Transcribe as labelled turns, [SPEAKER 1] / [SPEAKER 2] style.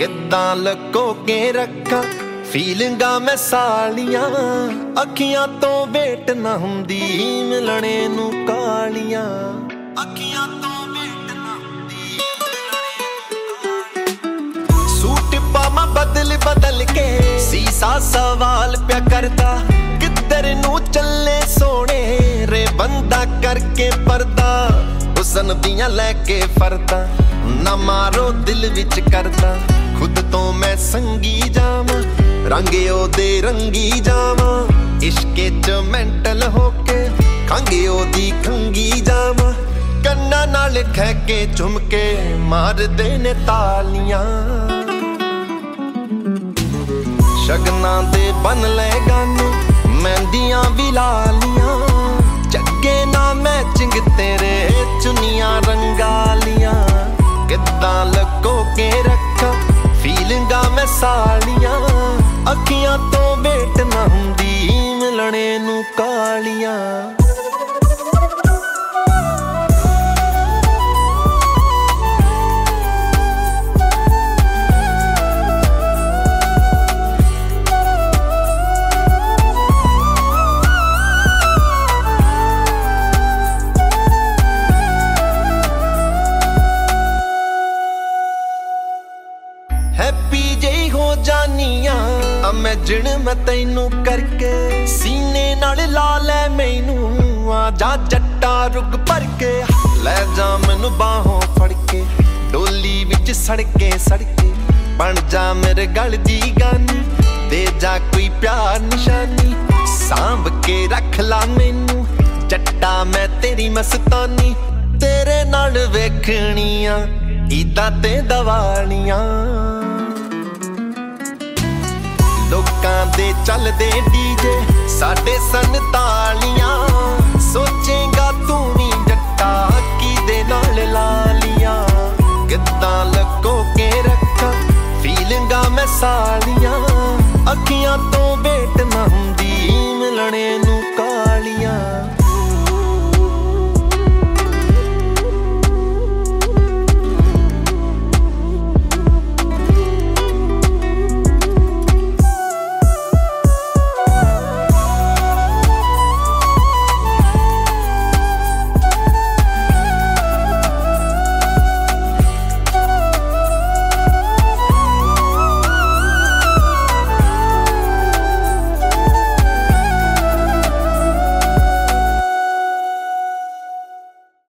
[SPEAKER 1] किद्दां लको के रखा फीलिंगा मैं सालियां अखियां तो वेट ना हुंदी मिलने नू कालियां अखियां तो वेट ना हुंदी सूट पामा बदल बदल के सीसा सवाल प्या करदा किधर नू चले सोने रे बंदा करके पर्दा हुसन दियां लैके फरदा ना मारो दिल विच करदा खुद तो मैं संगी जावां रंगे ओदे रंगी जावां इश्के च मेंटल होके खंगे ओदी खंगी जावां कन्ना नाल ठहके झुमके मार दे ने तालियां शगना दे बन ले गाने मेहंदियां भी लालियां जगे ना मैचिंग तेरे चुनियां रंगालियां किद्दां लको के रखा फीलिंगा मैं सालियां अखियां तो वेट ना हुंदी मिलने नू कालियां हैप्पी जई हो जानिया इमेजिन मैं तैनू करके सीने नाल ला ले मैनू आ जा जट्टा रुक भर के ले जा मैनू बाहों फड़ के डोली विच सड़के सड़के बन जा मेरे गल दी गानी दे जा कोई प्यार निशानी सांभ के रख ला मैनू जट्टा मैं तेरी मस्तानी तेरे नाल वेखणियां ईदां ते दवालियां लोकां दे चलदे डीजे साडे सन तालियां सोचेगा तू भी जट्टा किदे नाल लालियां किद्दां लको के रखा फीलिंगा मैं सालियां